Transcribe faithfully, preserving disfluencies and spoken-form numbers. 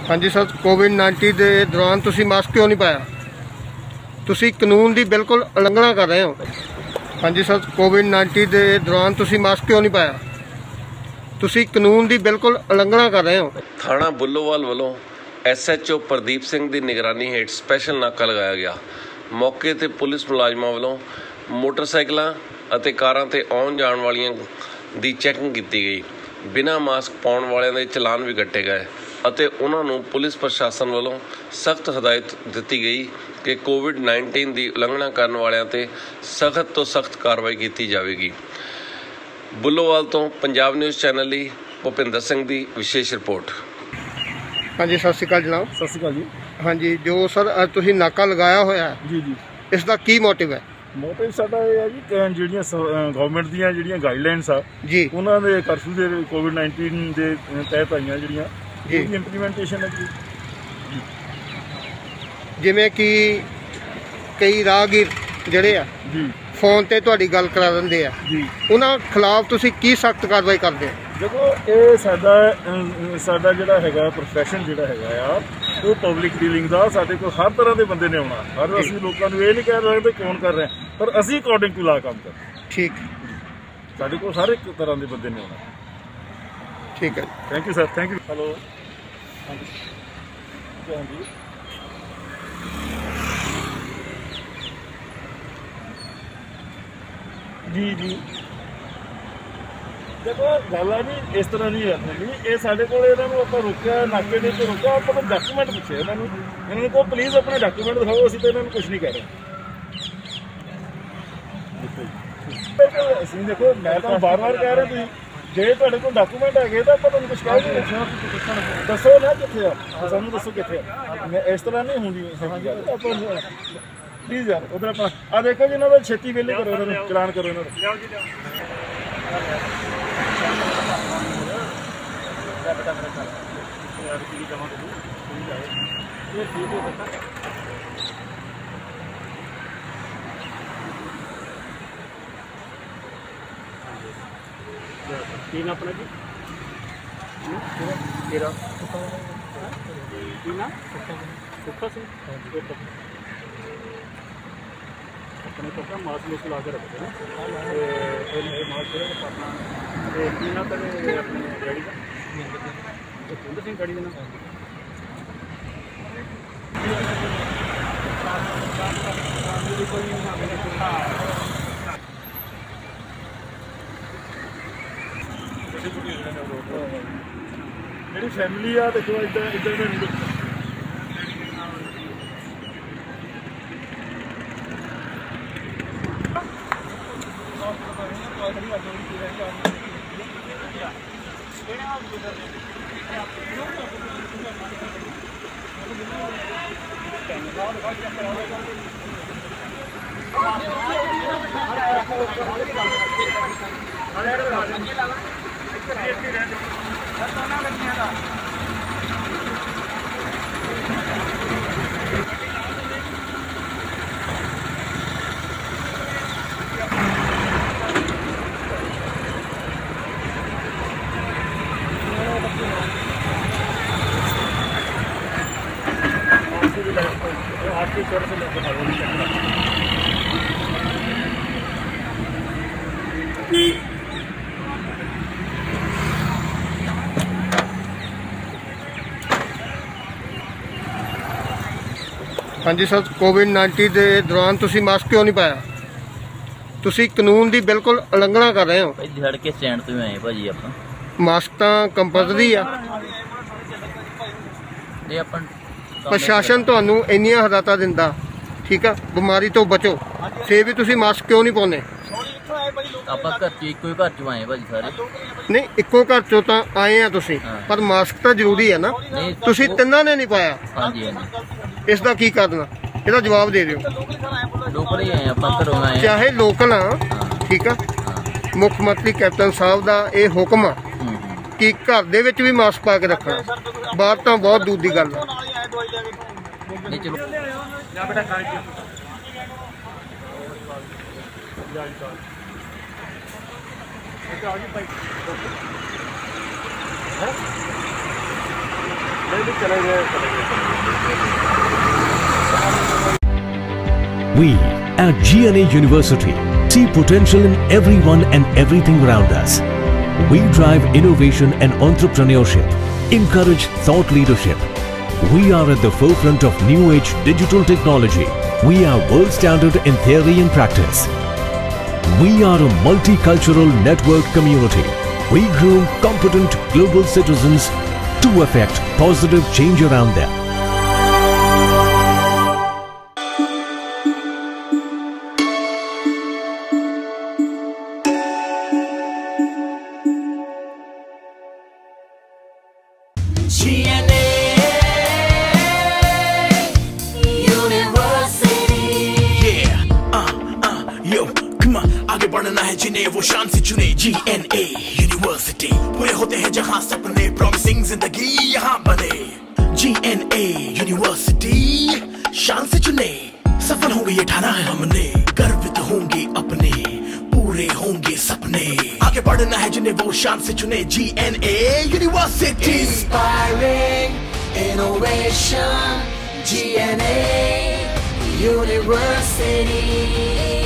हाँ जी sir, Covid nineteen के दौरान तुसी मास्क क्यों नहीं पाया? तुसी कानून की बिल्कुल उलंघना कर रहे हो। हाँ जी सर, कोविड नाइनटीन के दौरान तुसी मास्क क्यों नहीं पाया? तुसी कानून की बिल्कुल उलंघना कर रहे हो। थाना बुल्लोवाल वालों S H O Pradeep Singh की निगरानी हेठ स्पैशल नाका लगाया गया। मौके ते पुलिस मुलाजमां वालों मोटरसाइकिलों ਅਤੇ ਕਾਰਾਂ ਤੇ ਆਉਣ ਜਾਣ ਵਾਲੀਆਂ ਦੀ ਚੈਕਿੰਗ ਕੀਤੀ ਗਈ। ਬਿਨਾਂ ਮਾਸਕ ਪਾਉਣ ਵਾਲਿਆਂ ਦੇ ਚਲਾਨ ਵੀ ਕੱਟੇ ਗਏ ਅਤੇ ਉਹਨਾਂ ਨੂੰ ਪੁਲਿਸ ਪ੍ਰਸ਼ਾਸਨ ਵੱਲੋਂ ਸਖਤ ਹਦਾਇਤ ਦਿੱਤੀ ਗਈ ਕਿ ਕੋਵਿਡ ਨਾਈਨਟੀਨ ਦੀ ਉਲੰਘਣਾ ਕਰਨ ਵਾਲਿਆਂ ਤੇ ਸਖਤ ਤੋਂ ਸਖਤ ਕਾਰਵਾਈ ਕੀਤੀ ਜਾਵੇਗੀ। ਬੁੱਲੋਵਾਲ ਤੋਂ ਪੰਜਾਬ ਨਿਊਜ਼ ਚੈਨਲ ਲਈ ਭੁਪਿੰਦਰ ਸਿੰਘ ਦੀ ਵਿਸ਼ੇਸ਼ ਰਿਪੋर्ट। हाँ जी, सत श्री अकाल जनाब। सत श्री अकाल जी। हाँ जी, जो सर अज तुसीं नाका लगाया होया है जी जी, इसका की मोटिव है? मोटिव साडा ये है जी ਜਿਹੜੀਆਂ ਗਵਰਨਮੈਂਟ ਦੀਆਂ ਜਿਹੜੀਆਂ ਗਾਈਡਲਾਈਨਸ ਆ जी ਉਹਨਾਂ ਦੇ ਕਰਫਿਊ ਦੇ ਕੋਵਿਡ ਨਾਈਨਟੀਨ ਦੇ ਤਹਿਤ ਆਈਆਂ ਜਿਹੜੀਆਂ ਇਹਦੀ ਇੰਪਲੀਮੈਂਟੇਸ਼ਨ ਹੈ ਜੀ। ਜਿਵੇਂ ਕਿ ਕਈ ਰਾਹਗੀਰ ਜਿਹੜੇ ਆ ਜੀ ਫੋਨ ਤੇ ਤੁਹਾਡੀ ਗੱਲ ਕਰਾ ਦਿੰਦੇ ਆ ਜੀ, ਉਹਨਾਂ ਖਿਲਾਫ ਤੁਸੀਂ ਕੀ ਸਖਤ ਕਾਰਵਾਈ ਕਰਦੇ ਹੋ? ਦੇਖੋ ਇਹ ਸਾਡਾ ਸਾਡਾ ਜਿਹੜਾ ਹੈਗਾ ਪ੍ਰੋਫੈਸ਼ਨ ਜਿਹੜਾ ਹੈਗਾ ਆ ਉਹ ਪਬਲਿਕ ਡੀਲਿੰਗ ਦਾ। ਸਾਡੇ ਕੋਲ ਹਰ ਤਰ੍ਹਾਂ ਦੇ ਬੰਦੇ ਨੇ ਆਉਣਾ, ਹਰ ਅਸੀਂ ਲੋਕਾਂ ਨੂੰ ਇਹ ਨਹੀਂ ਕਹਿ ਸਕਦੇ ਕੌਣ ਕਰ ਰਹੇ, ਪਰ ਅਸੀਂ ਅਕੋਰਡਿੰਗ ਟੂ ਲਾ ਕੰਮ ਕਰਦੇ। ਠੀਕ, ਸਾਡੇ ਕੋਲ ਹਰ ਇੱਕ ਤਰ੍ਹਾਂ ਦੇ ਬੰਦੇ ਨੇ ਆਉਣਾ। ਠੀਕ ਹੈ, thank you sir, thank you. Hello, ਹਾਂਜੀ ਹਾਂਜੀ ਜੀ ਜੀ। देखो गल है जी इस तरह नहीं है जी, ये साढ़े को आप रोकया नाके ने तो रोका, आप डॉक्यूमेंट पूछे इन्होंने, इन्होंने को प्लीज़ अपने डॉक्यूमेंट दिखाओ, असं तो इन्होंने कुछ नहीं कह रहे। असं देखो मैं तो बार बार कह रहा जे तुहाडे कोल डॉक्यूमेंट है तो आप कुछ कह नहीं रहे, दसो ना कितने आ, सानू दसो कितने आ। इस तरह नहीं होंगी प्लीज़ यार। उधर अपना आ देखो जी, इन्होंने छेती वेले करो, इन्होंने चलान करो इन्होंने। ਕੀ ਨਾ ਆਪਣਾ ਜੀ ਤੇਰਾ ਕੀ ਨਾ ਸੁੱਖਾ ਸਿੰਘ अपने तो मास्क मुस्क ला के रखते हैं मास्क अपना की ना करे अपने डैडी का भुपिंदर सिंह डैडी का नाम मेरी फैमिली आ देखो इधर इधर आपकी स्वर से लेकर हाँ जी सर, कोविड नाइनटीन के दौरान तुसी मास्क क्यों नहीं पाया? तुसी कानून की बिल्कुल उलंघना कर रहे हो। दिहाड़ के स्टैंड तो आए भाजी आप मास्क तो कंपलसरी आ। प्रशासन तुहानू इन्नियां हदायतां दिंदा, ठीक है, बीमारी तो बचो, फिर भी तुसी मास्क क्यों नहीं पाउने? ਆਪਾਂ ਘਰ ਚ ਇੱਕੋ ਹੀ ਘਰ ਚ ਆਏ ਭਾਜੀ ਸਾਰੇ। नहीं इक्को घर चो तो आए हैं तुसी, पर मास्क तो जरूरी है ना। तुसी तिन्ना ने नहीं पाया, ਹਾਂਜੀ ਹਾਂਜੀ इसका की करना? ਇਹਦਾ जवाब दे दिओ। ਲੋਕਲ ਹੀ ਆਏ ਆਪਾਂ ਘਰੋਂ ਆਏ। चाहे लोकल हाँ, ठीक है, मुख मंत्री कैप्टन साहब का यह हुक्म आ कि घर दे विच भी मास्क पा के रखना, बाहर तो बहुत दूर की गल है। नहीं चलो है नहीं नहीं चले गए चले गए We at G N A University see potential in everyone and everything around us. We drive innovation and entrepreneurship, encourage thought leadership. We are at the forefront of new age digital technology. We are world standard in theory and practice. We are a multicultural network community. We groom competent global citizens to effect positive change around them. G N A University. Yeah, uh, uh, yo, come on, आगे बढ़ना है जिन्हें वो शान से चुने. G N A University पूरे होते हैं जहाँ सपने, promising जिंदगी यहाँ बने. G N A University शान से चुने, सफल होंगे ये ठाना है हमने, गर्वित होंगे अपने, पूरे होंगे सपने. आगे बढ़ना है जिन्हें वो शान से चुने. G N A University. Inspiring innovation. G N A University.